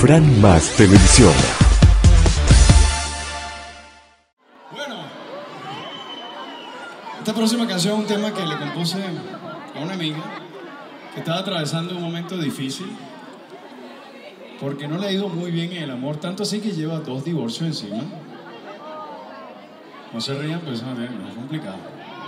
Fran Más Televisión. Bueno, esta próxima canción es un tema que le compuse a una amiga que estaba atravesando un momento difícil porque no le ha ido muy bien en el amor, tanto así que lleva 2 divorcios encima. No se rían, pues no es complicado.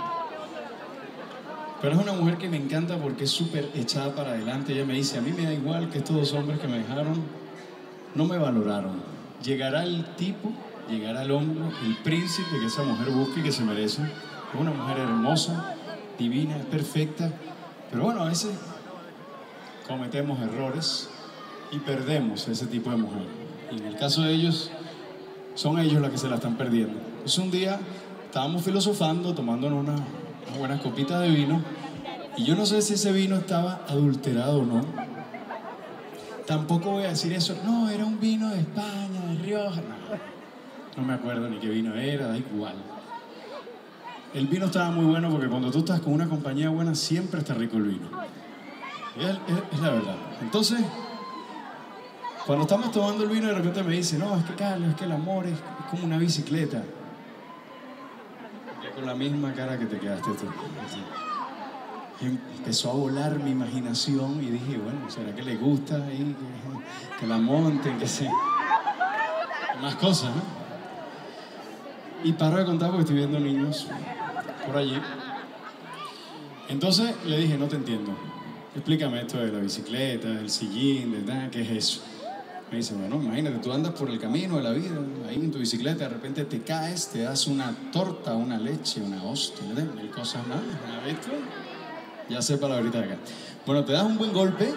Pero es una mujer que me encanta porque es súper echada para adelante. Ella me dice, a mí me da igual que estos 2 hombres que me dejaron no me valoraron. Llegará el tipo, llegará el hombre, el príncipe que esa mujer busca y que se merece. Es una mujer hermosa, divina, perfecta. Pero bueno, a veces cometemos errores y perdemos ese tipo de mujer. Y en el caso de ellos, son ellos las que se la están perdiendo. Entonces un día estábamos filosofando, tomándonos unas buenas copitas de vino, y yo no sé si ese vino estaba adulterado o no. Tampoco voy a decir eso, no, era un vino de España, de Rioja. No me acuerdo ni qué vino era, da igual. El vino estaba muy bueno porque cuando tú estás con una compañía buena siempre está rico el vino. Es la verdad. Entonces, cuando estamos tomando el vino, de repente me dice, no, es que Carlos, es que el amor es como una bicicleta. Y con la misma cara que te quedaste tú. Así. Empezó a volar mi imaginación y dije, bueno, ¿será que le gusta ahí que la monten, que se... más cosas, ¿no? Y paro de contar porque estoy viendo niños por allí. Entonces le dije, no te entiendo. Explícame esto de la bicicleta, del sillín, de nada, ¿qué es eso? Me dice, bueno, imagínate, tú andas por el camino de la vida, ahí en tu bicicleta, de repente te caes, te das una torta, una leche, una hostia, mil cosas más, ¿has visto? Ya sé palabrita de acá. Bueno, te das un buen golpe,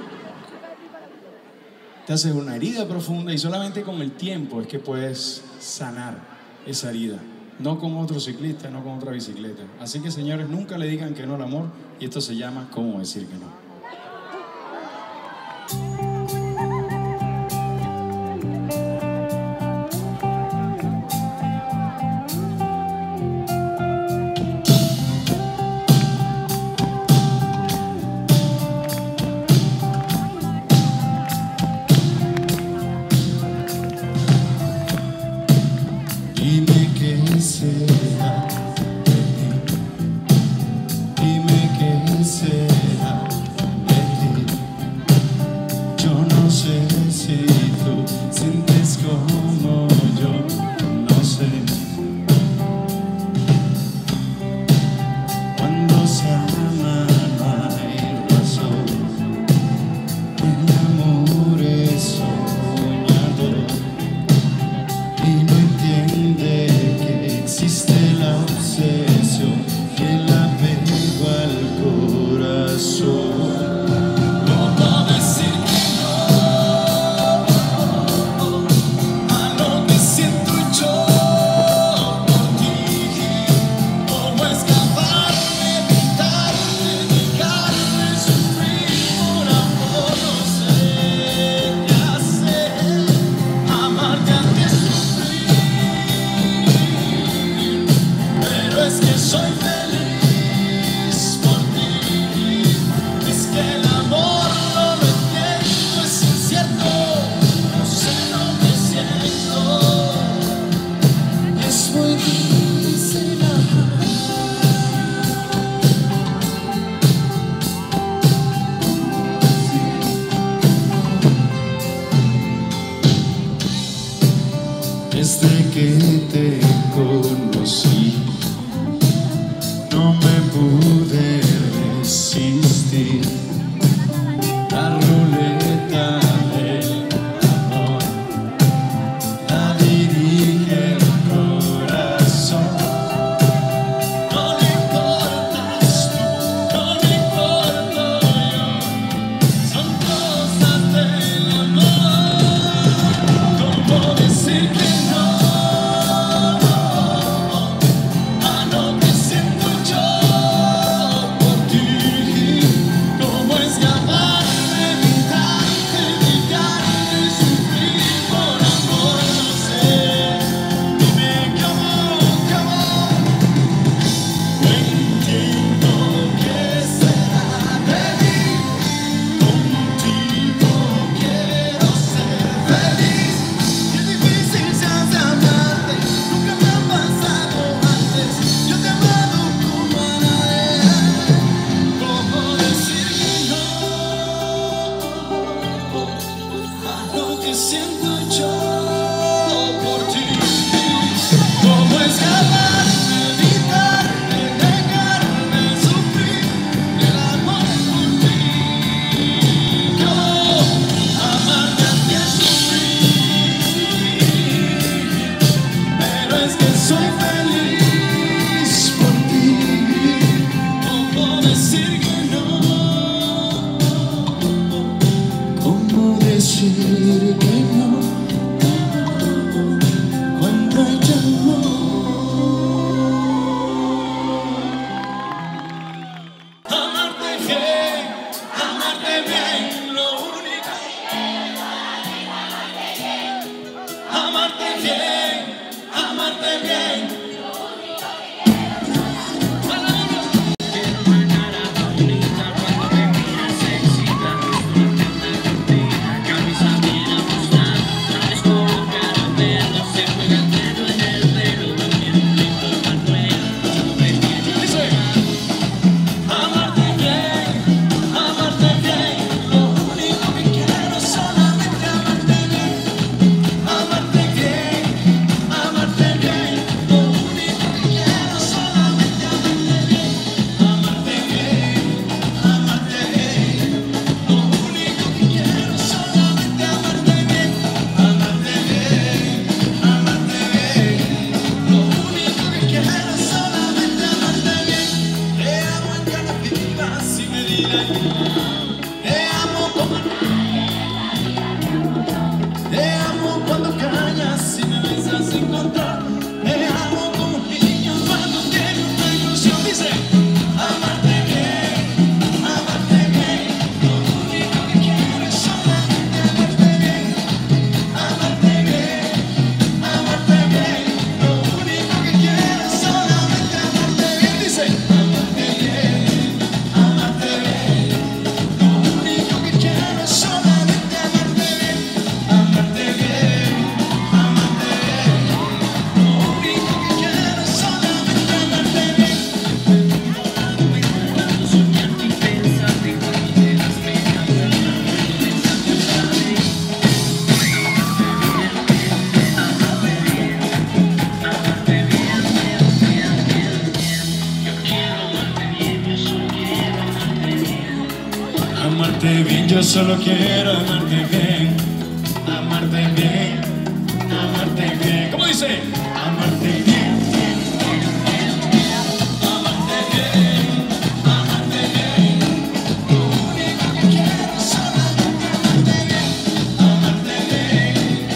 te haces una herida profunda y solamente con el tiempo es que puedes sanar esa herida. No con otro ciclista, no con otra bicicleta. Así que, señores, nunca le digan que no al amor, y esto se llama ¿Cómo decir que no? Dime qué será de ti, dime qué será de ti. Yo no sé si tú sientes como yo, no sé. Cuando se ama no hay razón, el amor es soñador y no entiende que existe la obsesión y el apego al corazón. ¿Cómo decir que no a lo que siento yo por ti? ¿Cómo escaparme, evitarte, dejarme sufrir por amor? No sé qué hacer, amarte antes pero es que soy feliz por ti. Es que el amor no lo entiendo, es incierto, no sé dónde siento. Es muy difícil amar. Desde que te conocí, no me pude resistir. La ruleta del amor la dirige el corazón. No le importas tú, no le importo yo, son cosas del amor. ¿Cómo decir que no que siento yo por ti. ¿Cómo escapar, evitarte, dejarme sufrir el amor por ti? Yo amarte hasta sufrir, pero es que soy feliz por ti. ¿Cómo decir que no? ¿Cómo decir que no? Cuando hay amor. Amarte bien, lo único. Amarte bien, amarte bien. Te amo cuando callas y me besas sin control. Te amo como un niño cuando tiene una ilusión. Dice, amarte bien, lo único que quiero es solamente amarte bien. Amarte bien, lo único que quiero es solamente amarte bien. Dice, amarte bien, lo único que quiero es solamente amarte bien. Amarte bien, lo único que quiero es solamente amarte bien. Soñarte y pensarte cuando te das pena. Amarte bien, yo solo quiero amarte bien. Amarte bien, amarte bien. ¿Cómo dice? Amarte bien. Amarte bien, lo único que quiero es solamente amarte bien. Amarte bien,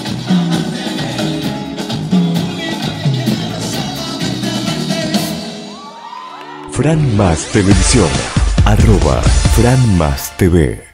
lo único que quiero es solamente amarte bien. Fran Más Televisión, @FranMásTV.